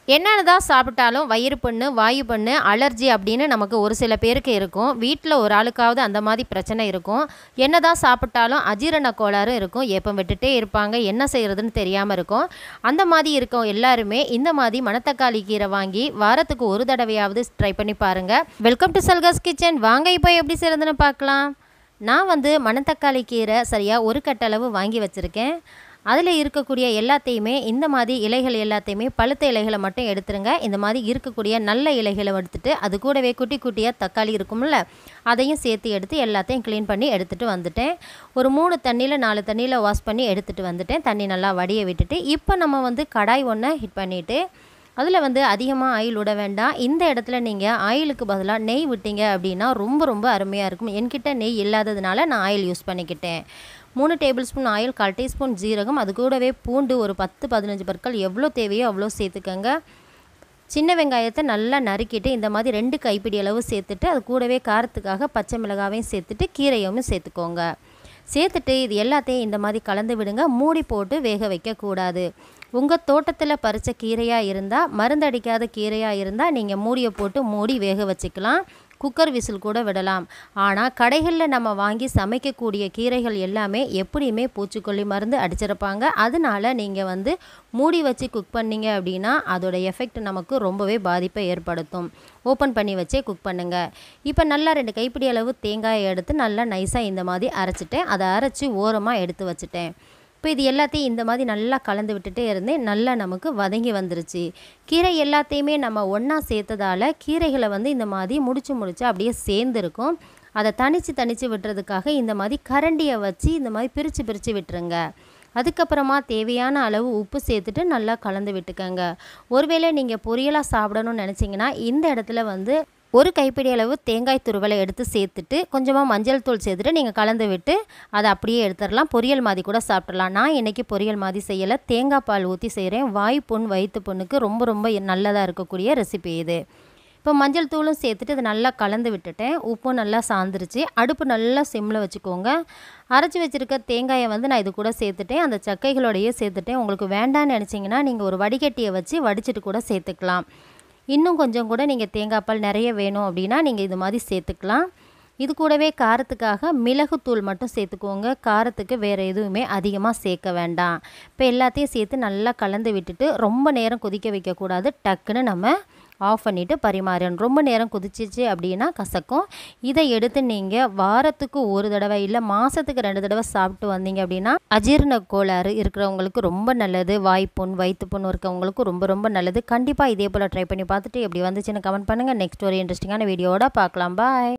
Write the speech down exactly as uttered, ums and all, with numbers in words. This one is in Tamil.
என்னன்னு தான் சாப்பிட்டாலும் வயிறு புண்ணு, வாயு புண்ணு, அலர்ஜி அப்படின்னு நமக்கு ஒரு சில பேருக்கு இருக்கும். வீட்டில் ஒரு ஆளுக்காவது அந்த மாதிரி பிரச்சனை இருக்கும். என்ன தான் சாப்பிட்டாலும் அஜீரண கோளாறு இருக்கும். ஏப்பம் விட்டுட்டே இருப்பாங்க. என்ன செய்கிறதுன்னு தெரியாமல் இருக்கும். அந்த மாதிரி இருக்கும் எல்லாருமே இந்த மாதிரி மணத்தக்காளி கீரை வாங்கி வாரத்துக்கு ஒரு தடவையாவது ட்ரை பண்ணி பாருங்கள். வெல்கம் டு சல்காஸ் கிச்சன். வாங்க இப்போ எப்படி செய்கிறதுன்னு பார்க்கலாம். நான் வந்து மணத்தக்காளி கீரை சரியாக ஒரு கட்டளவு வாங்கி வச்சுருக்கேன். அதில் இருக்கக்கூடிய எல்லாத்தையுமே இந்த மாதிரி இலைகள் எல்லாத்தையுமே பழுத்த இலைகளை மட்டும் எடுத்துருங்க. இந்த மாதிரி இருக்கக்கூடிய நல்ல இலைகளை எடுத்துட்டு அது கூடவே குட்டி குட்டியாக தக்காளி இருக்கும்ல, அதையும் சேர்த்து எடுத்து எல்லாத்தையும் க்ளீன் பண்ணி எடுத்துகிட்டு வந்துட்டேன். ஒரு மூணு தண்ணியில் நாலு தண்ணியில் வாஷ் பண்ணி எடுத்துகிட்டு வந்துட்டேன். தண்ணி நல்லா வடிய விட்டுட்டு இப்போ நம்ம வந்து கடாய் ஒன்றை ஹீட் பண்ணிவிட்டு அதில் வந்து அதிகமாக ஆயில் விட வேண்டாம். இந்த இடத்துல நீங்கள் ஆயிலுக்கு பதிலாக நெய் விட்டீங்க அப்படின்னா ரொம்ப ரொம்ப அருமையாக இருக்கும். என்கிட்ட நெய் இல்லாததுனால நான் ஆயில் யூஸ் பண்ணிக்கிட்டேன். மூணு டேபிள் ஸ்பூன் ஆயில், கால் டீஸ்பூன் ஜீரகம், அது கூடவே பூண்டு ஒரு பத்து பதினஞ்சு பற்கள் எவ்வளோ தேவையோ அவ்வளோ சேர்த்துக்கங்க. சின்ன வெங்காயத்தை நல்லா நறுக்கிட்டு இந்த மாதிரி ரெண்டு கைப்பிடி அளவு சேர்த்துட்டு அது கூடவே காரத்துக்காக பச்சை மிளகாவையும் சேர்த்துட்டு கீரையும் சேர்த்துக்கோங்க. சேர்த்துட்டு இது எல்லாத்தையும் இந்த மாதிரி கலந்து விடுங்க. மூடி போட்டு வேக வைக்கக்கூடாது. உங்கள் தோட்டத்தில் பறித்த கீரையாக இருந்தால், மருந்தடிக்காத கீரையாக இருந்தால் நீங்கள் மூடியை போட்டு மூடி வேக வச்சுக்கலாம். குக்கர் விசில் கூட விடலாம். ஆனால் கடைகளில் நம்ம வாங்கி சமைக்கக்கூடிய கீரைகள் எல்லாமே எப்படியுமே பூச்சிக்கொல்லி மருந்து அடிச்சிருப்பாங்க. அதனால நீங்கள் வந்து மூடி வச்சு குக் பண்ணிங்க அப்படின்னா அதோட எஃபெக்ட் நமக்கு ரொம்பவே பாதிப்பை ஏற்படுத்தும். ஓப்பன் பண்ணி வச்சே குக் பண்ணுங்கள். இப்போ நல்லா ரெண்டு கைப்பிடி அளவு தேங்காயை எடுத்து நல்லா நைஸாக இந்த மாதிரி அரைச்சிட்டேன். அதை அரைச்சி ஓரமாக எடுத்து வச்சுட்டேன். இப்போ இது எல்லாத்தையும் இந்த மாதிரி நல்லா கலந்து விட்டுட்டே இருந்தேன். நல்லா நமக்கு வதங்கி வந்துருச்சு. கீரை எல்லாத்தையுமே நம்ம ஒன்றா சேர்த்ததால் கீரைகளை வந்து இந்த மாதிரி முடிச்சு முடிச்சு அப்படியே சேர்ந்துருக்கும். அதை தனித்து தனித்து விட்டுறதுக்காக இந்த மாதிரி கரண்டியை வச்சு இந்த மாதிரி பிரித்து பிரித்து விட்டுருங்க. அதுக்கப்புறமா தேவையான அளவு உப்பு சேர்த்துட்டு நல்லா கலந்து விட்டுக்கங்க. ஒருவேளை நீங்கள் பொரியலாக சாப்பிடணும்னு நினச்சிங்கன்னா இந்த இடத்துல வந்து ஒரு கைப்பிடி அளவு தேங்காய் துருவலை எடுத்து சேர்த்துட்டு கொஞ்சமாக மஞ்சள் தூள் சேர்த்துட்டு நீங்கள் கலந்து விட்டு அதை அப்படியே எடுத்துடலாம். பொரியல் மாதிரி கூட சாப்பிட்றலாம். நான் இன்றைக்கி பொரியல் மாதிரி செய்யலை, தேங்காய் பால் ஊற்றி செய்கிறேன். வாய் புண், வயிற்று புண்ணுக்கு ரொம்ப ரொம்ப நல்லதாக இருக்கக்கூடிய ரெசிபி இது. இப்போ மஞ்சள் தூளும் சேர்த்துட்டு அதை நல்லா கலந்து விட்டுட்டேன். உப்பும் நல்லா சாந்துருச்சு. அடுப்பு நல்லா சிம்மில் வச்சுக்கோங்க. அரைச்சி வச்சுருக்க தேங்காயை வந்து நான் இது கூட சேர்த்துட்டேன். அந்த சக்கைகளோடையே சேர்த்துட்டேன். உங்களுக்கு வேண்டான்னு நினச்சிங்கன்னா நீங்கள் ஒரு வடிகட்டியை வச்சு வடிச்சிட்டு கூட சேர்த்துக்கலாம். இன்னும் கொஞ்சம் கூட நீங்கள் தேங்காய் பால் நிறைய வேணும் அப்படின்னா நீங்கள் இது மாதிரி சேர்த்துக்கலாம். இது கூடவே காரத்துக்காக மிளகுத்தூள் மட்டும் சேர்த்துக்கோங்க. காரத்துக்கு வேறு எதுவுமே அதிகமாக சேர்க்க வேண்டாம். இப்போ எல்லாத்தையும் சேர்த்து நல்லா கலந்து விட்டுட்டு ரொம்ப நேரம் கொதிக்க வைக்கக்கூடாது. டக்குன்னு நம்ம ஆஃப் பண்ணிவிட்டு பரிமாறணும். ரொம்ப நேரம் கொதிச்சிச்சு அப்படின்னா கசக்கும். இதை எடுத்து நீங்கள் வாரத்துக்கு ஒரு தடவை இல்லை மாதத்துக்கு ரெண்டு தடவை சாப்பிட்டு வந்தீங்க அப்படின்னா அஜீரண கோளாறு இருக்கிறவங்களுக்கு ரொம்ப நல்லது. வாய்ப்புண், வயிற்று புண் இருக்கிறவங்களுக்கு ரொம்ப ரொம்ப நல்லது. கண்டிப்பாக இதே போல் ட்ரை பண்ணி பார்த்துட்டு எப்படி வந்துச்சுன்னு கமெண்ட் பண்ணுங்கள். நெக்ஸ்ட் ஒரு இன்ட்ரெஸ்டிங்கான வீடியோவோட பார்க்கலாம். பாய்.